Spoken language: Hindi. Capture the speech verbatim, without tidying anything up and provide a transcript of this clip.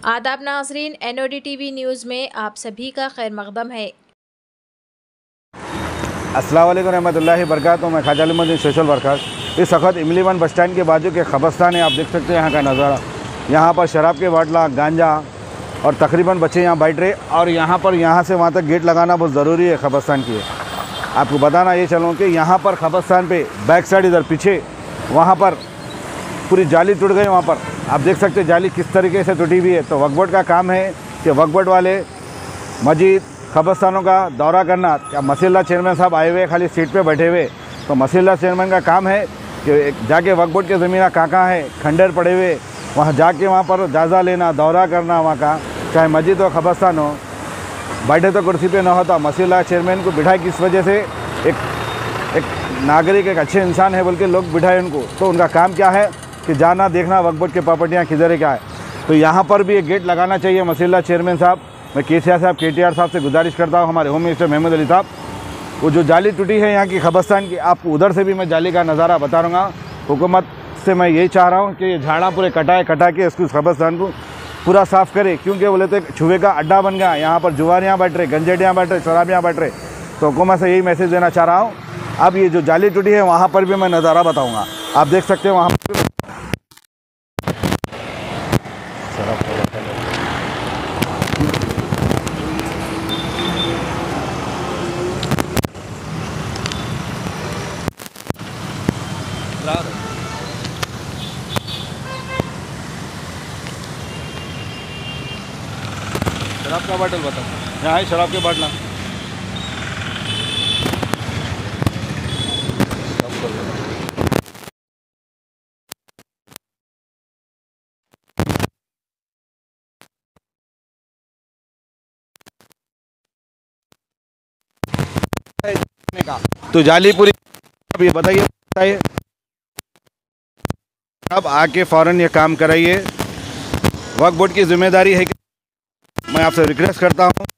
आदाब नाज़रीन, N O D T V news में आप सभी का खैर मक़दम है। अस्सलाम वालेकुम रहमतुल्लाहि बरकातुहू। मैं ख्वाजा अलीमुद्दीन सोशल वर्कर। इस वक्त इमलीवन बस स्टैंड के बाजू के ख़बरस्तान है। आप देख सकते हैं यहाँ का नज़ारा। यहाँ पर शराब के बाटला, गांजा और तकरीबन बच्चे यहाँ बैठ रहे। और यहाँ पर यहाँ से वहाँ तक गेट लगाना बहुत ज़रूरी है ख़बरस्तान की। आपको बताना ये चलूँ कि यहाँ पर ख़बरस्तान पे बैक साइड इधर पीछे वहाँ पर पूरी जाली टूट गई। वहाँ पर आप देख सकते हैं जाली किस तरीके से टूटी हुई है। तो वक्फ बोर्ड का काम है कि वक्फ बोर्ड वाले मस्जिद ख़बरस्तानों का दौरा करना। क्या मसील्ला चेयरमैन साहब आए हुए खाली सीट पे बैठे हुए? तो मसील्ला चेयरमैन का काम है कि जाके वक्फ बोर्ड के ज़मीन कहाँ कहाँ है, खंडर पड़े हुए, वहाँ जाके वहाँ पर जायज़ा लेना, दौरा करना वहाँ का, चाहे मस्जिद हो ख़बरस्तान हो। बैठे तो कुर्सी पे ना होता, मसील्ला चेयरमैन को बिठाए किस वजह से? एक एक नागरिक, एक अच्छे इंसान है बोल के लोग बिठाए उनको। तो उनका काम क्या है कि जाना देखना वक्फ बोर्ड के प्रॉपर्टियाँ किधर है, क्या है। तो यहाँ पर भी एक गेट लगाना चाहिए मसील्ला चेयरमैन साहब। मैं के सी आर साहब, के टी आर साहब से गुजारिश करता हूँ, हमारे होम मिनिस्टर महमूद अली साहब, वो जो जाली टूटी है यहाँ की ख़बरस्तान की, आपको उधर से भी मैं जाली का नज़ारा बता रहूँगा। हुकूमत से मैं यही चाह रहा हूँ कि ये झाड़ा पूरे कटाए कटा के इसको ख़बरस्तान को पूरा साफ़ करे, क्योंकि बोले तो छुए का अड्डा बन गया। यहाँ पर जुआरियाँ बैठ रहे, गंजेटियाँ बैठ रहे, शराबियाँ बैठ रहे। तो हुकूमत से यही मैसेज देना चाह रहा हूँ। अब ये जो जाली टूटी है वहाँ पर भी मैं नज़ारा बताऊँगा। आप देख सकते हैं वहाँ पर शराब का बाटल बता, यहाँ है शराब के बाटला। तो जाली पूरी, अब ये बताइए बताइए अब आके फ़ौरन ये काम कराइए। वक्फ बोर्ड की जिम्मेदारी है कि मैं आपसे रिक्वेस्ट करता हूँ